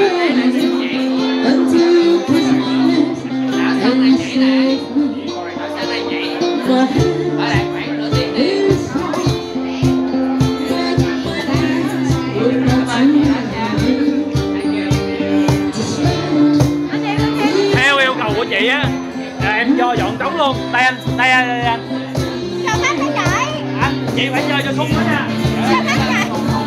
Theo yêu cầu của chị á, em cho dọn trống luôn. Đây anh, đây anh. Sao hết cái trời? Anh, chị phải chơi cho sung đó nha. Sao hết trời?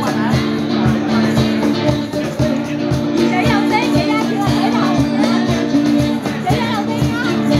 Chị đầu tiên, chị ra chưa? Chị đầu. Chị ra đầu tiên nha.